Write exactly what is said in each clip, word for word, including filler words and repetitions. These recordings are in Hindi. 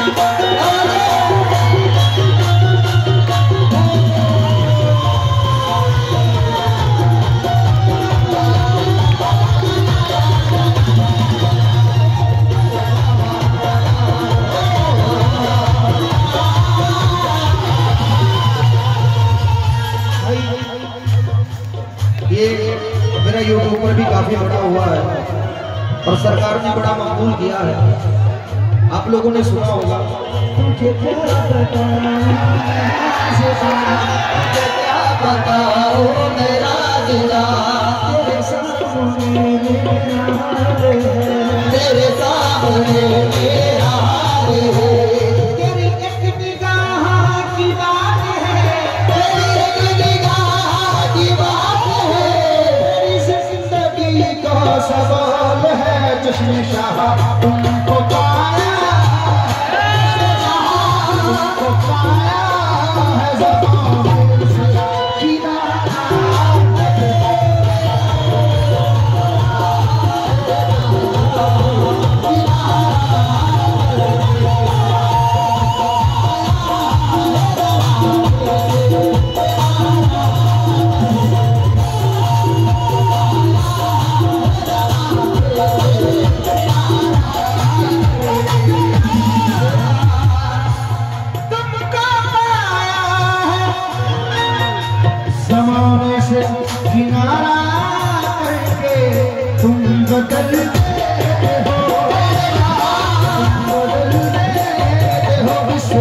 यूट्यूब पर भी काफी बड़ा हुआ है और सरकार ने बड़ा मकबूल किया है। आप लोगों ने सुना होगा। तुझे क्या बताओ मेरा दिला तेरे सामने मेरा हाल है। तेरी एक निगाह की बात है, तेरी एक निगाह की बात है, सवाल है चश्मे शाह तुमको पाया, तुमको पाया है ज़माने से किनारा। ज़माने से किनारा करके तुम बदलते हो, तुम बदलते हो विश्व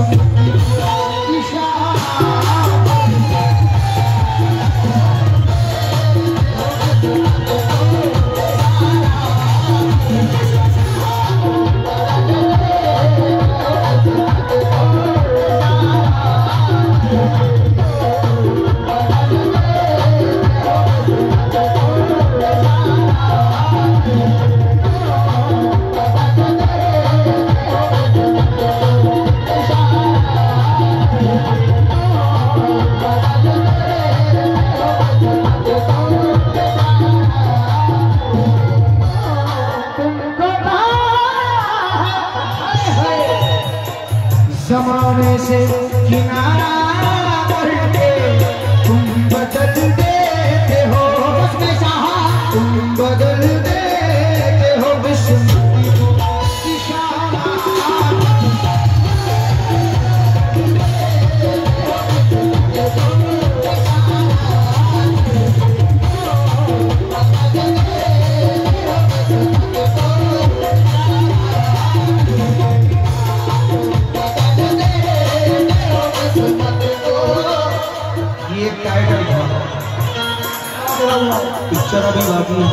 ज़माने से किनारा करके तुम बदल देते हो, उसमें चाहा तुम बदल देते हो विश्व की शान। पिक्चर अभी बाकी है।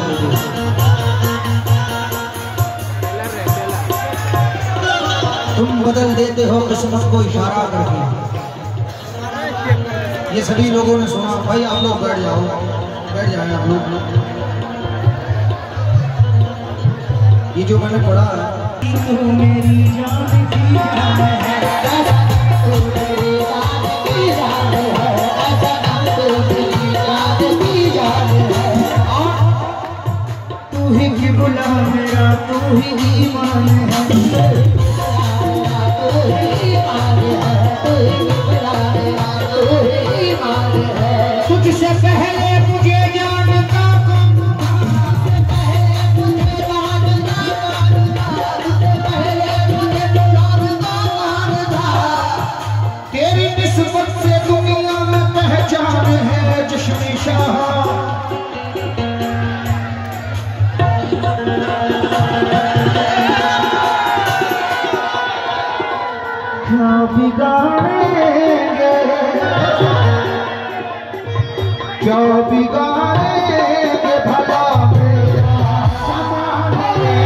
तुम बदल देते हो किस्मत को इशारा करके। ये सभी लोगों ने सुना। भाई आप लोग बैठ जाओ, बैठ जाए आप लोग। ये जो मैंने पढ़ा है, मेरी जान की जान है, तू ही किबला मेरा, तू ही ईमान है, तू ही ईमान है, तू ही किबला मेरा, तू ही ईमान है। तुझसे पहले मुझे जानता कौन था, तुझसे पहले मुझे जानता कौन था, तुझसे पहले मुझे जानता कौन था। तेरी निस्बत से दुनिया में पहचान है चश्मे शाह। क्या बिगाड़ेंगे, क्या बिगाड़ेंगे भला मेरा ज़माने।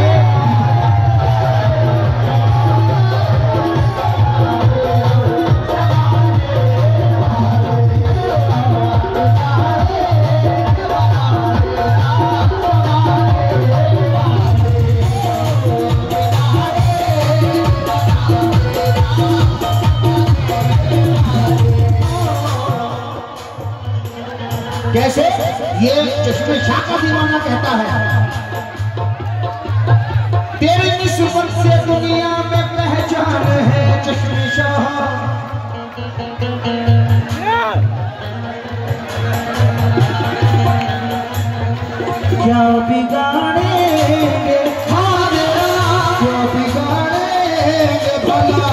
कैसे? ये चश्मे शाह का दीवाना कहता है, तेरी निस्बत से दुनिया में पहचान पहचान है चश्मे शाह। क्या बिगाड़ेंगे हाजरा, क्या बिगाड़ेंगे भला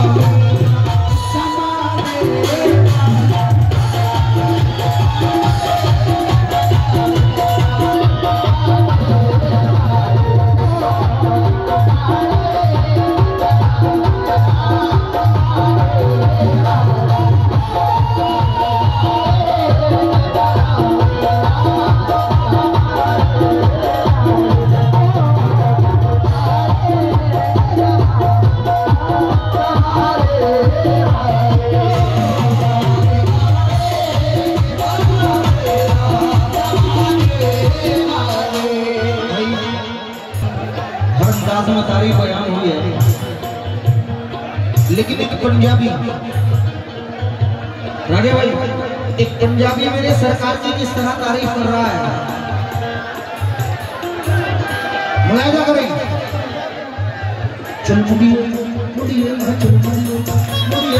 में तारीफ बयान हुई है, लेकिन एक पंजाबी राजा भाई, एक पंजाबी मेरे सरकार की किस तरह तारीफ कर रहा है, मुलायजा करें। चल मुड़ी मुड़ी चल मुड़ी मुड़ी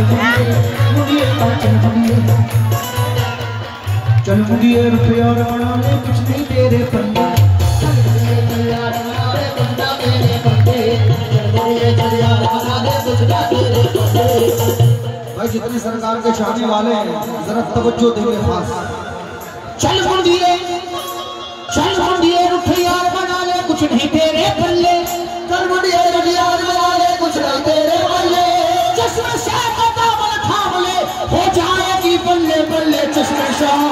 चल मुड़ी रुपया बना ले कुछ नहीं तेरे पंजा, भाई जितने सरकार के चाहने वाले हैं जरा तवज्जो देंगे खास। चल मुंडिए चल मुंडिए रुपयार बना ले कुछ नहीं तेरे बल्ले, चल मुंडिए रुपयार बना ले कुछ नहीं तेरे बल्ले, चश्मे शाह का दामन थाम ले हो जाएगी बल्ले बल्ले चश्मे शाह।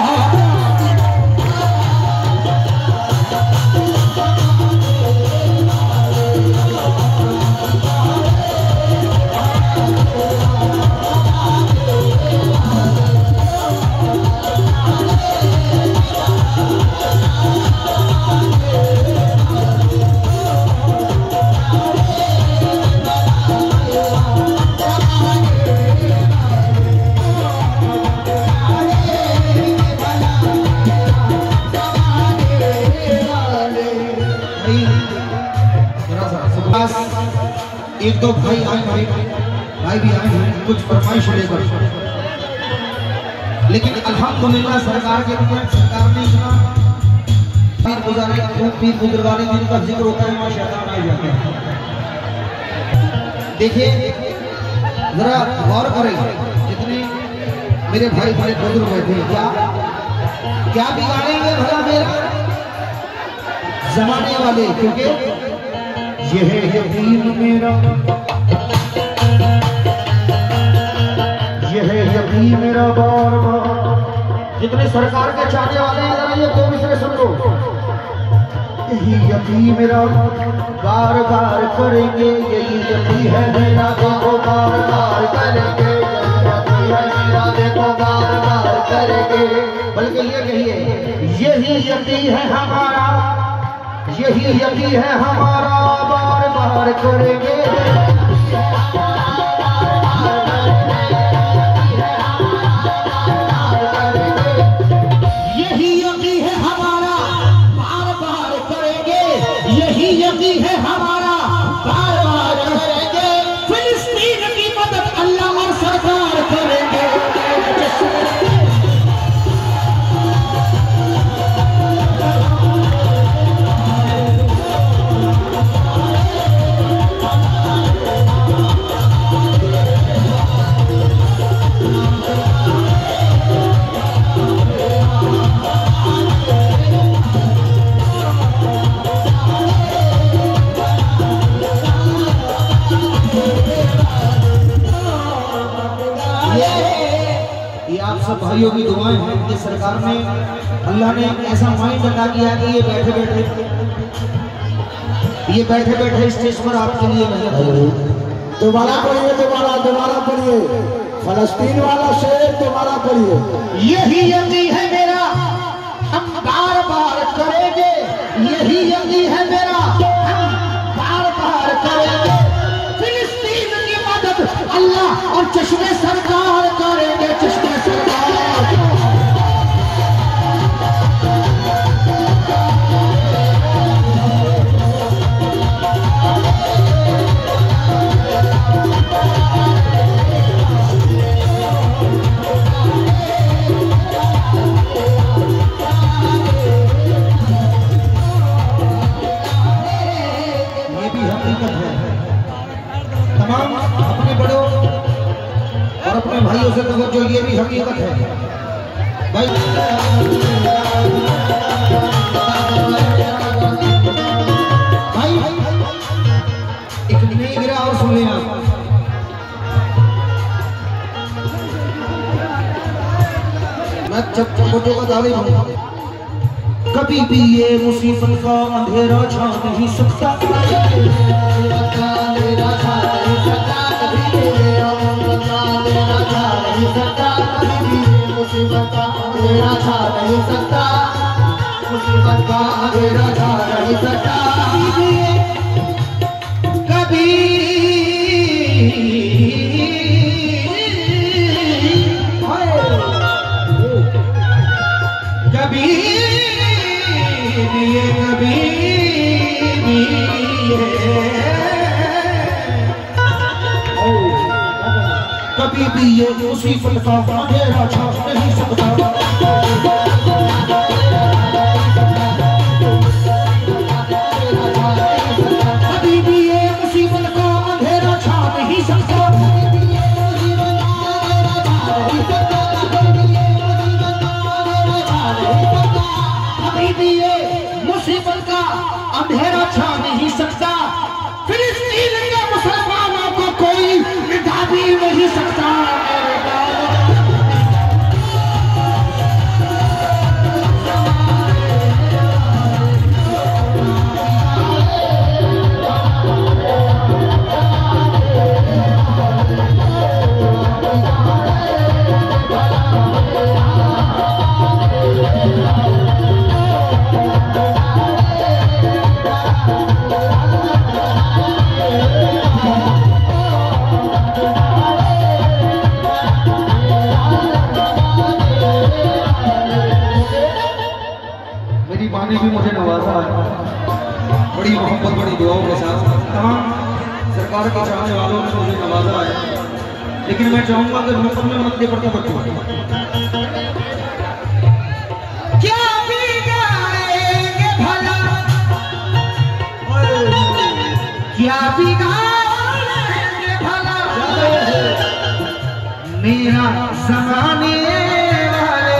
एक दो भाई आए भाई भाई भी आए हैं कुछ फरमाइश लेकर, लेकिन अल्हम्दुलिल्लाह सरकार के ऊपर सरकार ने इतना पीर गुजारे पीर बुजुर्गाने जिनका जिक्र होता है वहाँ शैतान आ जाते हैं। देखिए जरा गौर करें, जितने मेरे भाई बड़े बुजुर्ग बैठे हैं, क्या क्या बिगाड़ेंगे भला मेरा जमाने वाले, क्योंकि ये है यकीन मेरा, ये है यकीन मेरा बार बार। जितने सरकार के चाहने वाले हैं जरा ये दो मिसरे सुन लो। यही यकीन मेरा बार बार करेंगे, यही यकीन है मेरा देखो बार बार करेंगे, यही है मेरा देखो बार बार करेंगे। बल्कि ये कहिए यही यकीन है हमारा, यही यकीन है हमारा बार बार करेंगे। यही यकीन है हमारा बार बार करेंगे, यही यकीन है हमारा बार बार करेंगे। फिलिस्तीन की मदद अल्लाह और सरकार करेंगे। सब भाइयों की दुआएं हैं कि सरकार ने अल्लाह ने ऐसा माइंड अदा किया कि ये बैठे बैठे ये बैठे बैठे स्टेज पर आपके लिए मेहनत। दोबारा पढ़िए दोबारा दोबारा पढ़िए फलस्तीन वाला शेर दोबारा पढ़िए। यही यकीन है मेरा हम बार बार करेंगे, यही यकीन है मेरा हम बार बार करेंगे। फिलिस्तीन की मदद अल्लाह और चश्मे सरकार करेंगे, चश्मे सरकार। अपने बड़ों और अपने भाइयों से तवज्जो, ये भी हकीकत है भाई। भाई एक नहीं गिरा और सुन लिया। मैं जब फोटो का दावे हूँ, कभी भी ये मुसीबत का अंधेरा छा नहीं सकता, अंधेरा छा नहीं सकता, कभी भी ये अंधेरा छा नहीं सकता, कभी भी ये मुसीबत का अंधेरा छा नहीं सकता, मुसीबत का अंधेरा छा नहीं सकता, कभी कभी ये कभी भी कभी भी ये मुसीबत का अंधेरा छा नहीं सकता, कभी भी ये मुसीबत का अंधेरा छा नहीं सकता, कभी भी ये मुसीबत का अंधेरा छा नहीं सकता, फिलिस्तीन के मुसलमानों को कोई मिटा भी नहीं सकता। मेरी माँ ने भी मुझे नवाजा है बड़ी मोहब्बत बड़ी दुआओं के साथ, तमाम सरकार के चाहने वालों ने मुझे नवाजा है, लेकिन मैं चाहूंगा कि मुकम्मल मत दे पड़ते बच्चों क्या बिगाड़ेंगे भला, क्या बिगाड़ेंगे भला मेरा ज़माने वाले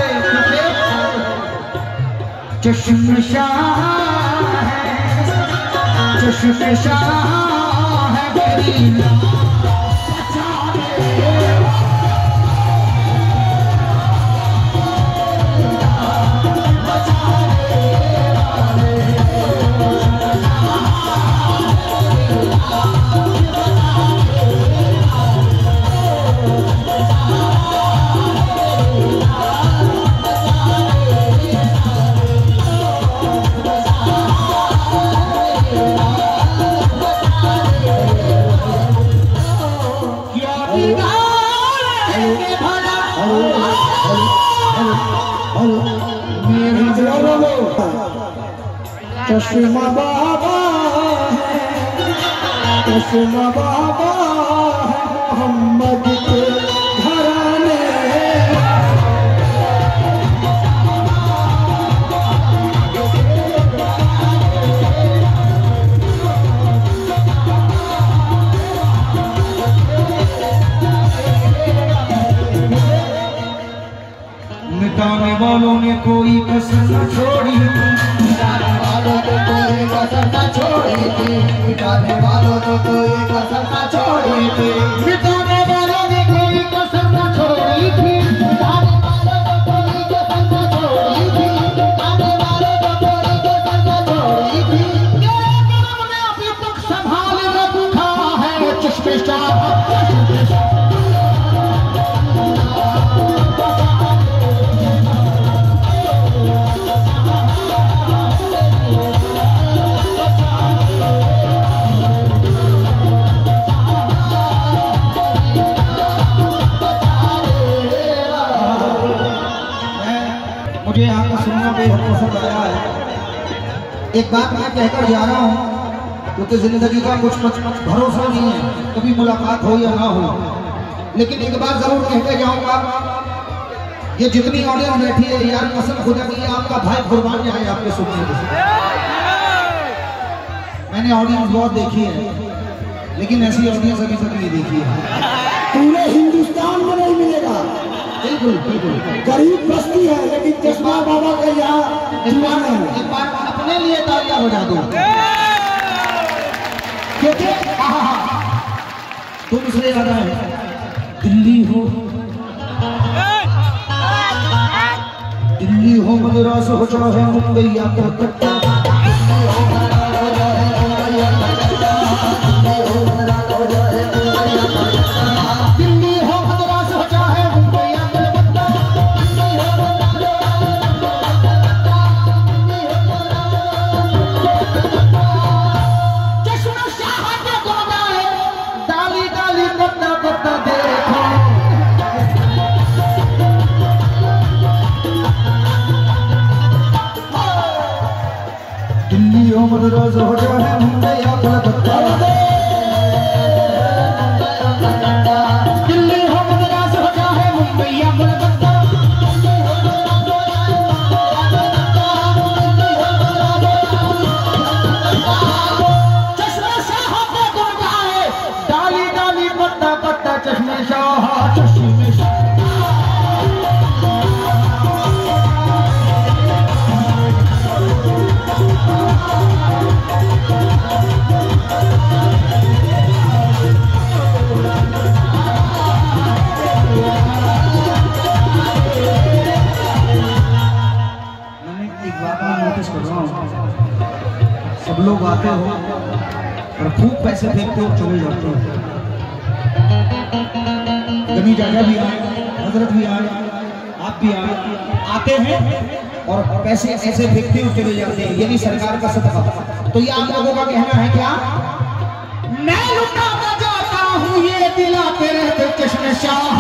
चश्मशाह है, चश्मशाह है मेरी चश्मा बाबा है, चश्मा बाबा है मोहम्मद के घराने, मिटाने वालों ने कोई कसर न छोड़ी, मिटाने वालों ने कोई कसर न छोड़ी थी, मिटाने वालों ने कोई कसर न छोड़ी थी, मिटाने वालों ने कोई कसर न छोड़ी थी, मिटाने वालों ने कोई कसर न छोड़ी थी, मिटाने वालों ने कोई कसर न छोड़ी थी, तेरे कर्म ने अभी तक संभाल रखा है चश्मशाह। मुझे यहाँ का सुनना बेहद पसंद आया है। एक बात मैं कहकर जा रहा हूँ, क्योंकि जिंदगी का कुछ भरोसा नहीं है, कभी मुलाकात हो या ना हो, लेकिन एक बात जरूर कहकर जाऊंगा, ये जितनी ऑडियंस बैठी है यार, कसम खुदा की आपका भाई कुर्बान जाए आपके सुनने से। मैंने ऑडियंस बहुत देखी है, लेकिन ऐसी ऑडियंस अभी तक नहीं देखी है, पूरे हिंदुस्तान में नहीं मिलेगा। बिल्कुल बिल्कुल गरीब बस्ती है लेकिन चश्मा बाबा का यहाँ दीवाना है। एक बार अपने लिए तालियां बजा दो, क्योंकि तुम इसलिए याद है दिल्ली हो दिल्ली हो मद्रास हो चाहे मुंबई या कलकत्ता, दिल्ली हो मद्रास हो चाहे मुंबई या कलकत्ता, चश्मा शाह के गोदा है डाली डाली पत्ता पत्ता देखो, दिल्ली हो मद्रास हो चाहे मुंबई या कलकत्ता, दिल्ली हो मद्रास हो चाहे मुंबई या कलकत्ता, चश्मे शाह को गोदा है डाली डाली पत्ता पत्ता, चश्मे शाह चश्मे शाह। सब लोग आते हो और खूब पैसे फेंकते हो चले जाते हो, गनी जाजा भी आए, हजरत भी आए, आप भी आए, आते हैं और पैसे ऐसे फेंकते हो चले जाते हैं, यानी सरकार का सदका। तो ये आप लोगों का कहना है क्या? मैं लुटाता जाता हूँ ये दिलाते रहते चश्मे शाह,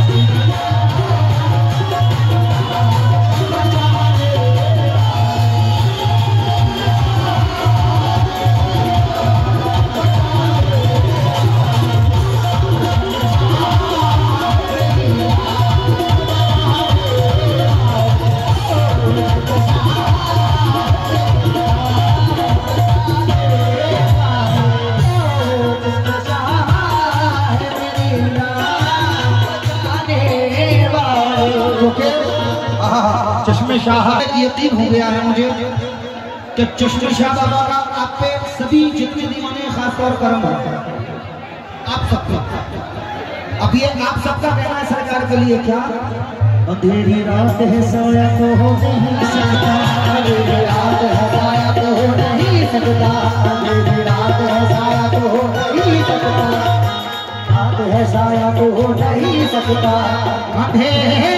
चश्मे शाह यकीन हो गया है मुझे कि चश्मे शाह बाबा का आप पे सभी जितने दीवाने खासतौर करम है आप सबका। अब ये आप सबका कहना है सरकार के लिए क्या? अंधेरी रात है सोया तो हो नहीं सकता, अंधेरी रात है साया तो हो नहीं सकता, अंधेरी रात है साया तो हो नहीं सकता, रात है साया तो हो नहीं सकता, अंधेरी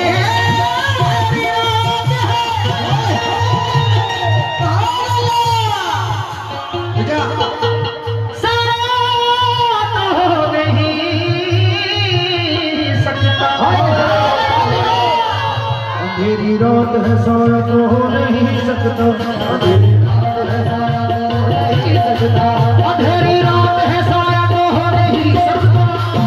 अंधेरी रात है साया तो हो नहीं सकता, अंधेरी रात है साया तो हो नहीं सकता, अंधेरी रात है साया तो हो नहीं सकता,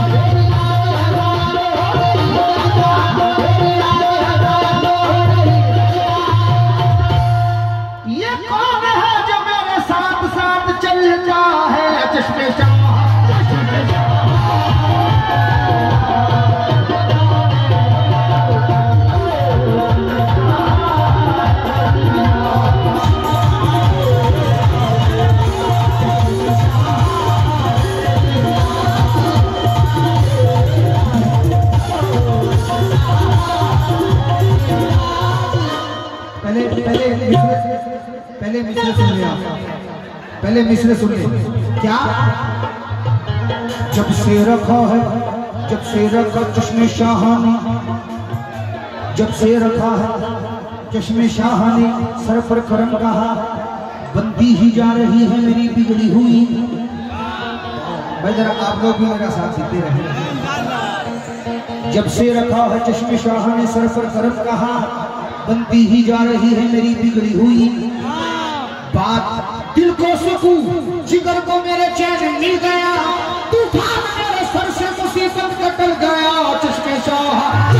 ये कौन है जो मेरे साथ साथ चलता है चश्मे शाह। पहले पहले पहले मिसरे सुन लिया, पहले मिसरे सुन लिया क्या? जब से रखा है जब से रखा चश्मे शाह ने, जब से रखा है चश्मे शाह ने सर पर करम कहा, बनती ही जा रही है मेरी बिगड़ी हुई। भाई जरा आप लोग भी मेरा साथ देते रहे। जब से रखा है चश्मे शाह ने सर पर करम कहा, बनती ही जा रही है मेरी बिगड़ी हुई बात, दिल को सुकून जिगर को मेरे चैन मिल गया, तूफान मेरे सर से मुसीबत कटल गया चश्मे शाह।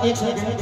एक सेकंड,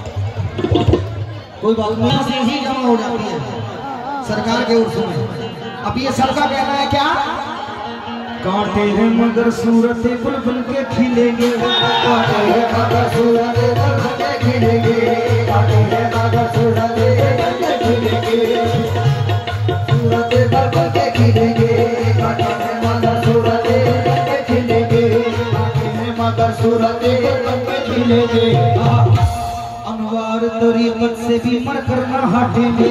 कोई बात नहीं, से ही जमा हो जाती है सरकार के उर्स में। अब ये सबका कहना है क्या, कांटे हैं मगर सूरत बुलबुल के खिलेंगे, कांटे हैं मगर सूरत बुलबुल के खिलेंगे, कांटे हैं मगर सूरत बुलबुल के खिलेंगे, सूरत बुलबुल के खिलेंगे, कांटे हैं मगर सूरत बुलबुल के खिलेंगे, कांटे हैं मगर सूरत बुलबुल के खिलेंगे। अनवार तरीकत से भी मर कर न हटेंगे,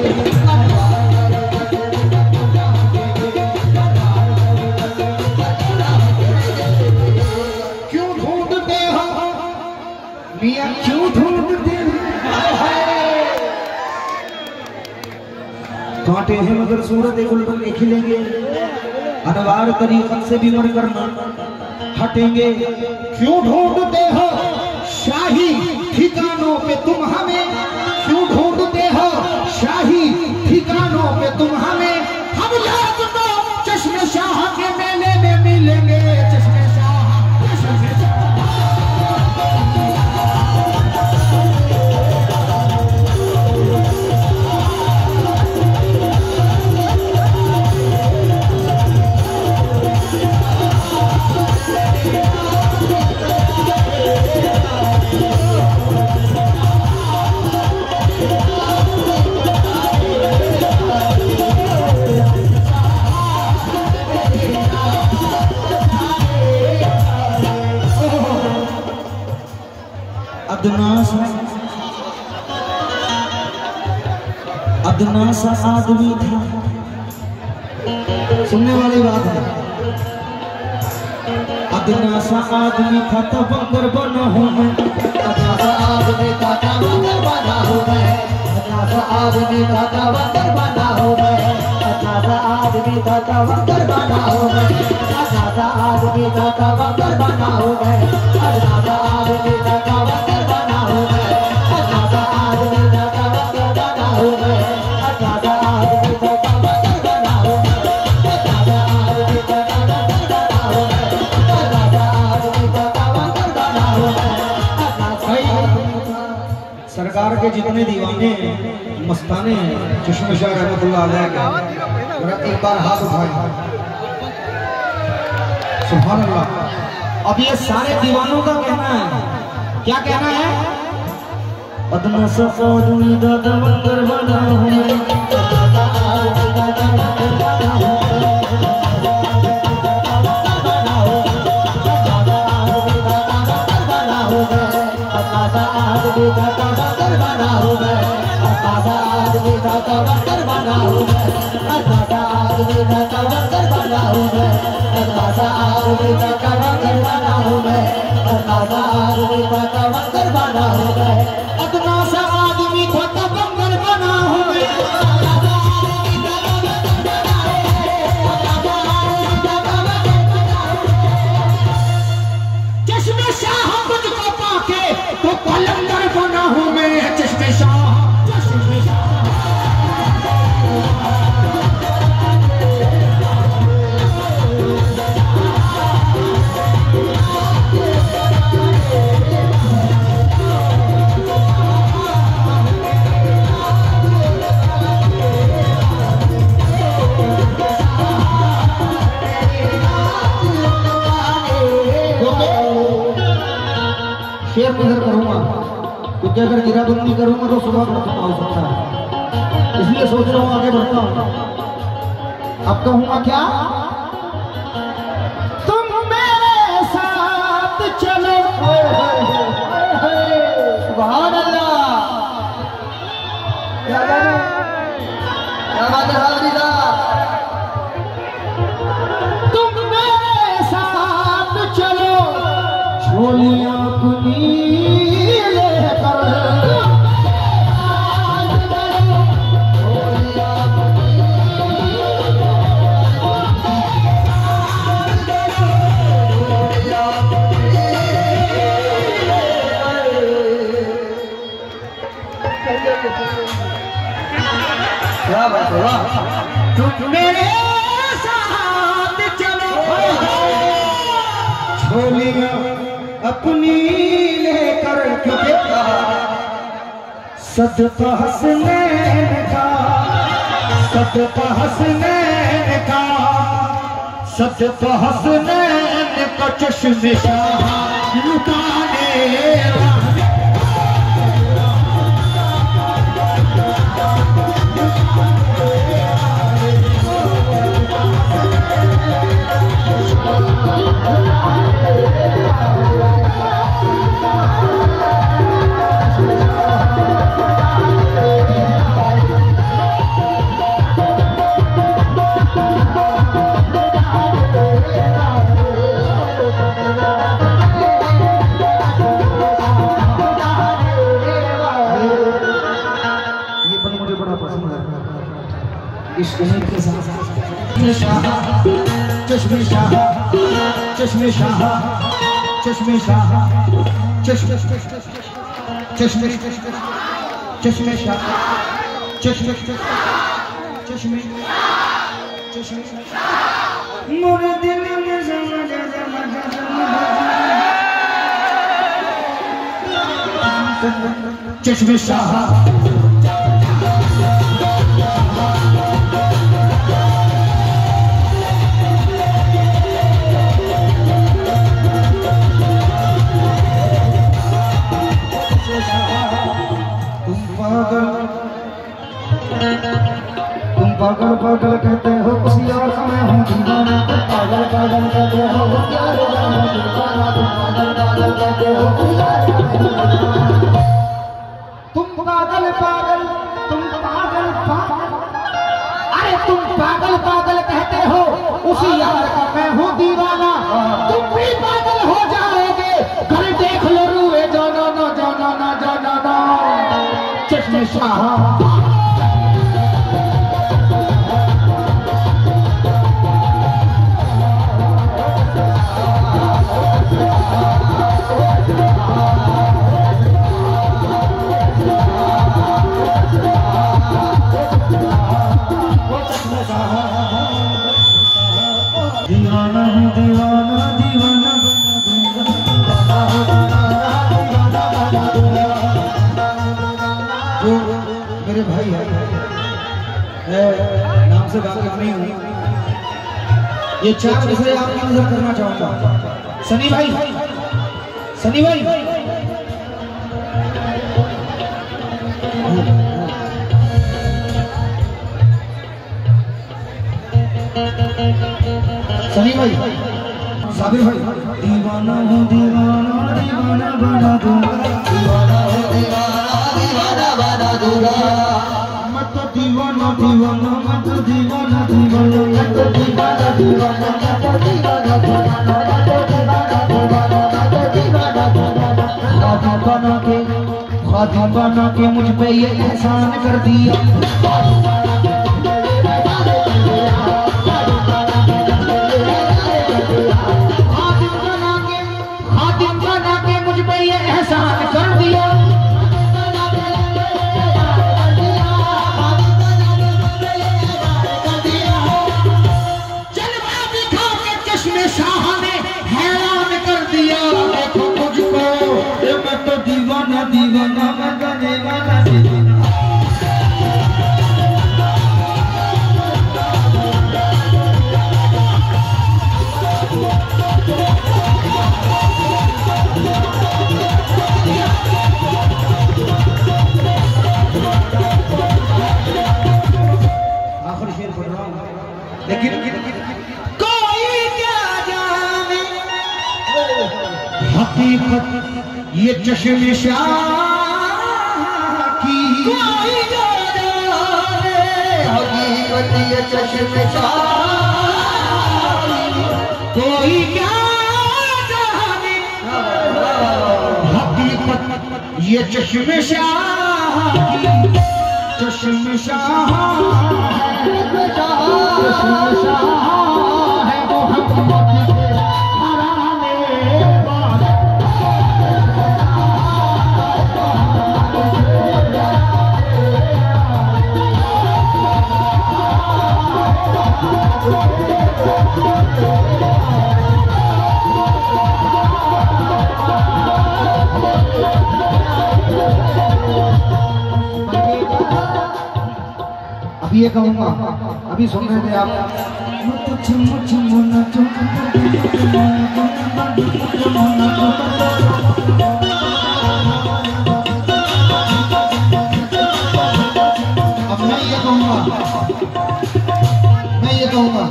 क्यों ढूंढते कांटे हैं मगर सूरत गुलबन के खिलेंगे, अनवार तरीकत से भी मर कर न हटेंगे। क्यों ढूंढते हो शाही ठिकानों पे तुम हमें, क्यों ढूंढते हो शाही ठिकानों पे तुम हमें, हम लोग तो चश्मे शाह के मेले में मिलेंगे, चश्मे शाह, चश्मे शाह। अदनास अदनास आदमी था, सुनने वाली बात है, अदनास आदमी था तब बंदर बना हूँ मैं, अदनास आदमी था तब बंदर बना हूँ मैं, अदनास आदमी था तब बंदर बना हूँ मैं, अदनास आदमी था तब बंदर बना हूँ मैं, अदनास आदमी था तब बंदर बना हूँ मैं, अदनास आदमी था तब बंदर बना हूँ मैं, अदनास आदमी था तब बंदर बना हूँ मैं, अदनास आदमी था तब बंदर बना हूँ मैं, अदनास आदमी था तब बंदर बना हूँ मैं, अदनास आदमी था तब बंदर बना हूँ मैं। सरकार के जितने दीवाने मस्ताने हैं चश्मे शाह रहमतुल्लाह अलैह के, एक बार हाथ उठाए, सुभान अल्लाह। अब ये सारे दीवानों का कहना है, क्या कहना है, अदना सा आदमी दादा बंदर बना हूँ मैं, अदना सा आदमी दादा बंदर बना हूँ मैं, अदना सा आदमी दादा बंदर बना हूँ मैं, अदना सा आदमी दादा बंदर बना हूँ मैं, अदना सा आदमी दादा बंदर बना हूँ मैं, अदना सा आदमी दादा बंदर बना हूँ मैं, अदना सा आदमी दादा बंदर बना हूँ मैं, अदना सा आदमी दादा बंदर बना हूँ मैं, अदना सा आदमी दादा बंदर बना हूँ मैं, चश्मे शाह मुझको पाके तो कलंदर बना हूँ मैं, चश्मे शाह, चश्मे शाह। शेर नजर करूंगा क्योंकि अगर गिराबंदी करूंगा तो सुबह का खत्म हो सकता है, इसलिए सोच रहा हूं आगे बढ़ता हूं। अब कहूंगा क्या, तुम मेरे साथ चलो, सुभान अल्लाह, क्या बात है हाजी साहब, तुम मेरे साथ चलो, झोलियां अपनी लेकर, क्या बात है, तुम मेरे साथ चलो, झोलियां अपनी लेकर, क्योंकि सदका हसनैन का सदका हसनैन का सदका हसनैन का चश्मे शाह लुटाने चश्मे शाह चश्मे शाह चश्मे शाह चश्मे चश्मे चश्मे शाह चश्मे चश्मे चश्मे मोरे दिल में चश्मे शाह तुम पागल पागल कहते हो उसी और मैं हूँ दीवाना पागल पागल कहते हो उसी और मैं हूँ दीवाना तुम पागल पागल कहते हो तुम पागल पागल तुम पागल पागल अरे तुम पागल पागल कहते हो उसी यार का मैं हूँ दीवाना तुम भी पागल हो जाओगे घर देख लो रुए जानो ना जानो ना जानो ना चश्मे शाह दीवाना हूँ दीवाना दीवाना जो मेरे भाई है नाम से बात नहीं हुई ये चार विषय आपकी नजर करना चाहूंगा सनी भाई सनी भाई सनी भाई साबिर भाई दीवाना हूँ दीवाना दीवाना बना दूंगा दीवाना हूँ दीवाना दीवाना बना दूंगा मैं तो दीवाना दीवाना मैं तो दीवाना दीवाना मैं तो दीवाना दीवाना मैं तो दीवाना दीवाना मैं तो दीवाना दीवाना मैं तो दीवाना दीवाना खादी बना के खादी बना के मुझ पे ये एहसान कर दिया एहसान कर दिया जलवा दिखा के चश्मे शाह ने हैरान कर दिया देखो मुझको मैं तो दीवाना दीवाना मैं तो दीवाना दीवाना लेकिन कोई क्या जाने हकीकत ये चश्मे शाह की कोई क्या जाने हकीकत ये चश्मे शाह कोई क्या जाने हकीकत ये चश्मे शाह की चश्मे शाह चश्मे शाह है वो हुकूमत के घराने वाला अभी ये कहूँगा, अभी सुन रहे थे आप। अब मैं ये कहूँगा, मैं ये कहूँगा,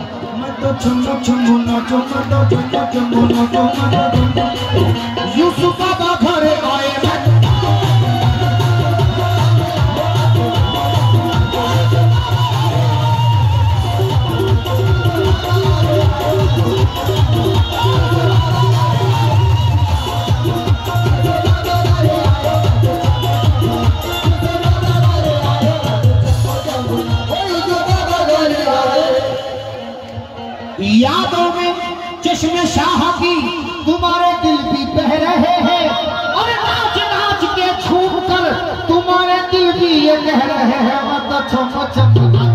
यूसुफ बाबा घरे आए यादों में चश्मे शाह की तुम्हारे दिल भी बह रहे हैं और नाच नाच के छूट कर तुम्हारे दिल भी ये कह रहे हैं मत छम छम।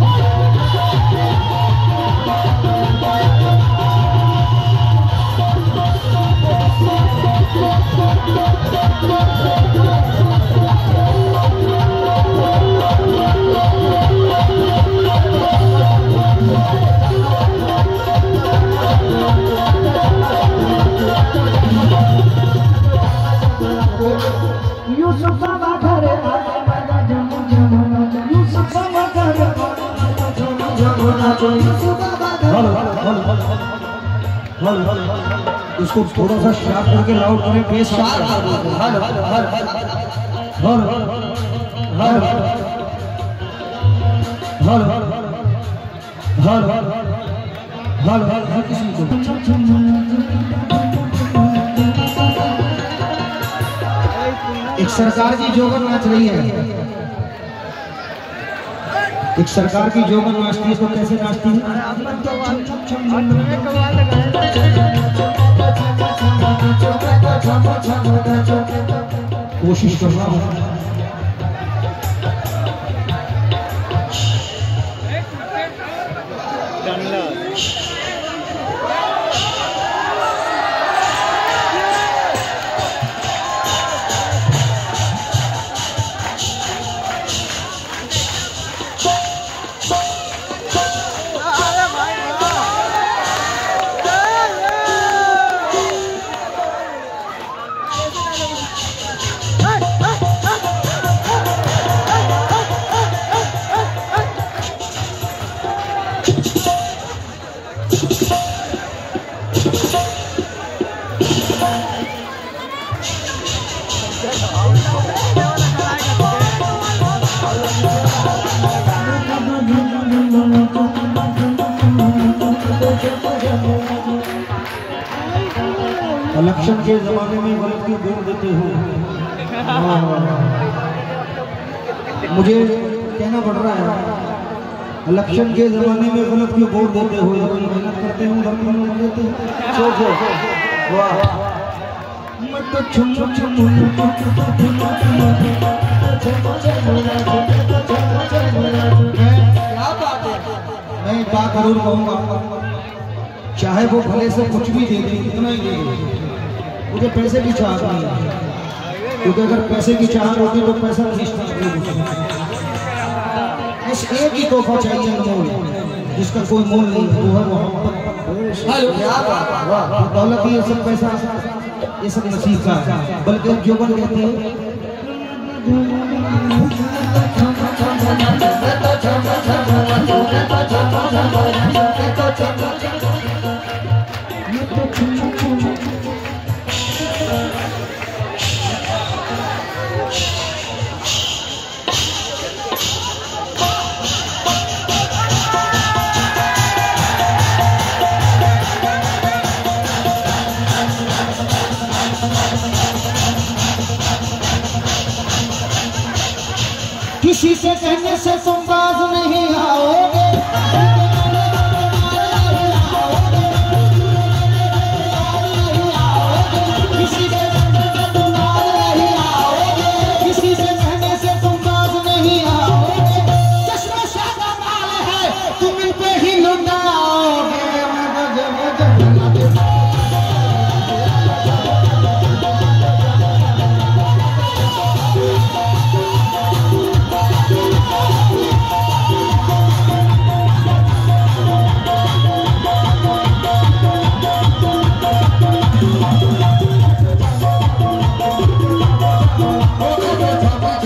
इसको थोड़ा सा शार्प करके लाउड करें, बेस शार्प कर दो। हल हल हल हल हल हल हल हल हल हल हल किसी को एक सरकार की जोगन नाच रही है, एक सरकार की जोगन नाचती है तो कैसे नाचती है? कोशिश करना इलेक्शन के जमाने में गलत क्यों वोट देते हो? मुझे कहना पड़ रहा है, इलेक्शन के जमाने में गलत क्यों वोट देते हो? मेहनत करते हो, देते हो। सोचो, वाह मैं एक बात जरूर कहूँगा, चाहे वो भले से कुछ भी दे दे, कितना ही दे दे, मुझे पैसे की चाहत नहीं है, क्योंकि अगर पैसे की चाहत होती तो पैसा खींचता नहीं। बस एक ही तोहफा चाहिए अनमोल, जिसका कोई मोल नहीं है, वो है मोहब्बत। दौलत ही ये सब पैसा, ये सब नसीब का, बल्कि जो बन कहते हैं किसी से कहने से तुम बाज नहीं आओगे, किसी से कहने से तुम बाज नहीं आओगे, किसी से कहने से तुम बाज नहीं आओगे। चश्मे शाह का माल है, तुम इन पे ही लुटाओगे।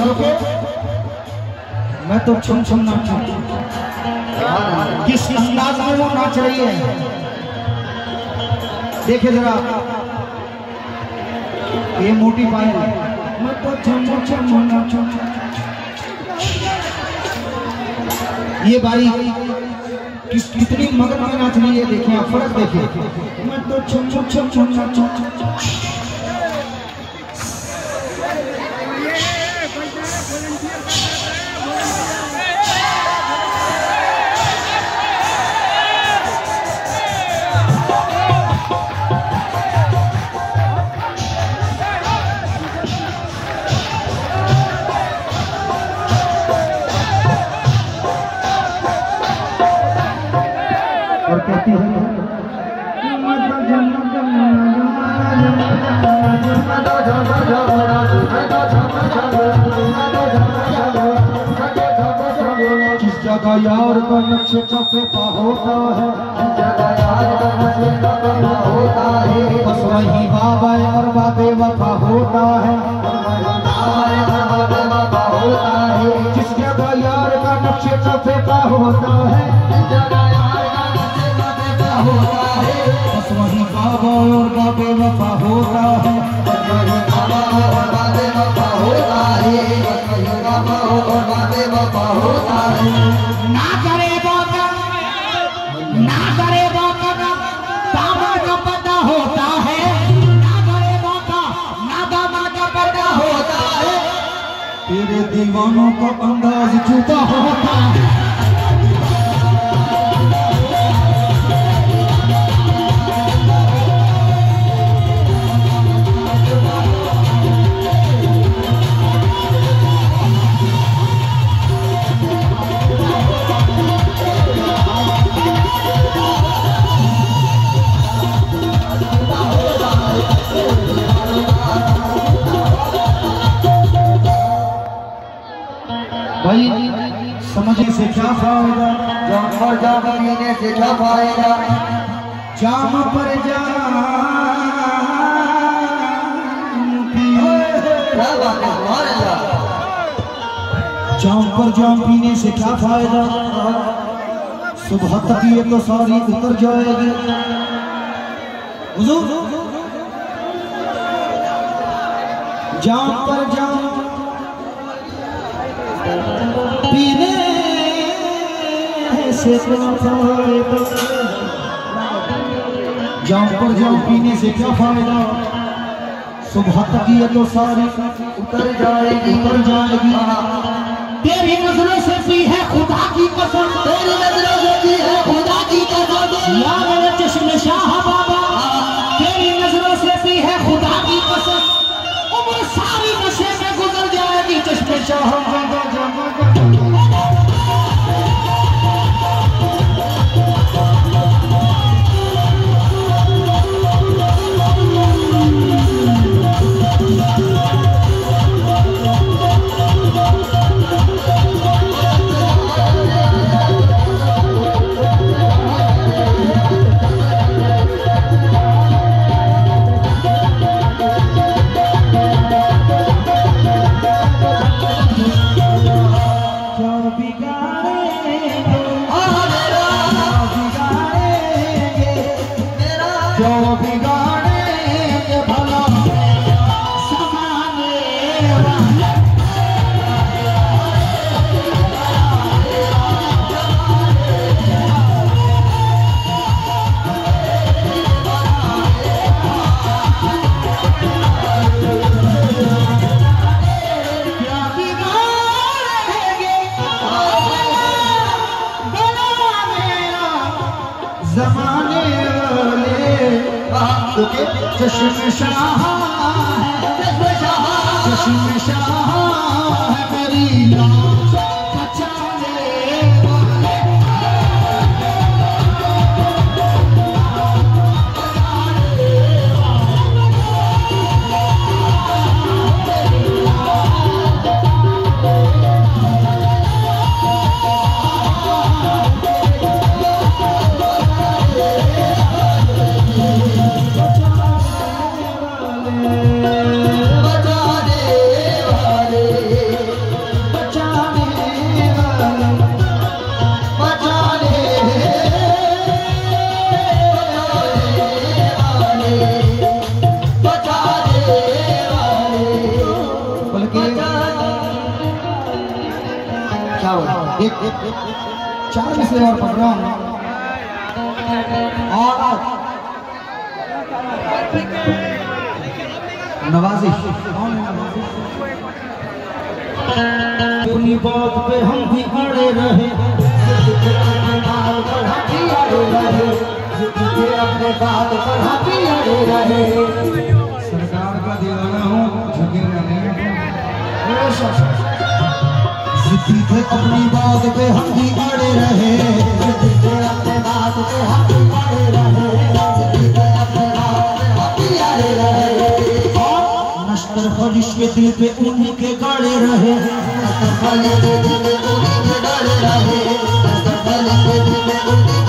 रुके, मैं तो छम छम नाचूं। किस अंदाज में वो नाच रही है देखे जरा, ये मोटी पायल, मैं तो छम छम नाचूं। ये बारी किस कितनी मगन में नाच रही है, देखिए आप फर्क देखिए। मैं तो छम छम छम नाचूं। और कहती है किस जगह यार का नक्शे चौपा होता है, बस वही बाबा और बाबे वफा होता है। जिस जगह यार का नक्शे चौपा होता है, बस वही बाबा और बाबे वफा होता है। ना करे बाबा ना करे बाबा बाबा का पता होता है, ना करे बाबा ना बाबा का पता होता है। तेरे दीवानों का अंदाज छुपा होता है। भाई समझने से क्या फायदा, जाम पर जाम पीने से क्या फायदा, जाम पर जाम क्या बात है हमारे अल्लाह। जाम पर जाम पीने से क्या फायदा, सुबह तक ये तो सारी उतर जाएगी। हुजूर जाम पर जाम पीने से क्या फायदा, जाम पर जाम पीने से क्या फायदा, सुबह तक ये तो सारी उतर जाएगी उतर जाएगी। तेरी नजरों से भी है खुदा की कसम, तेरी नजरों से भी है खुदा की कसम, या मेरे चश्मे शाह बाबा, तेरी नजरों से भी है खुदा की कसम। उम्र सारी नशे में गुजर जाएगी, चश्मे शाह बाबा। जमाने वाले चश्मे शाह चश्मे शाह है मेरी लाज बचाने वाले। इक्यावन एक चार में से और पकड़ा और नवाजी अपनी बात पे हम भी अड़े रहे, अपने बात पर हम भी अड़े रहे। सरकार का दीवाना हूँ, झुकेगा नहीं। जिद्दी थे अपनी बात पे हम भी अड़े रहे, अपने बात पे हम भी अड़े रहे, अपने बात पे हम भी अड़े रहे। नश्तर खलिश के दिल पे उन्हीं के गाड़े रहे, नश्तर खलिश के दिल पे उन्हीं के गाड़े रहे, नश्तर खलिश के दिल पे उन्हीं